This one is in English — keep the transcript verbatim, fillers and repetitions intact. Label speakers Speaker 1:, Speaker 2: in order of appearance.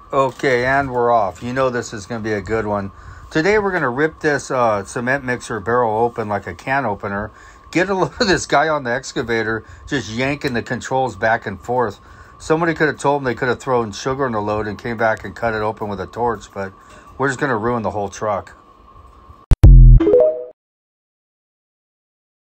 Speaker 1: Okay, and we're off. You know this is going to be a good one. Today we're going to rip this uh, cement mixer barrel open like a can opener. Get a look at this guy on the excavator just yanking the controls back and forth. Somebody could have told him they could have thrown sugar in the load and came back and cut it open with a torch, but we're just going to ruin the whole truck.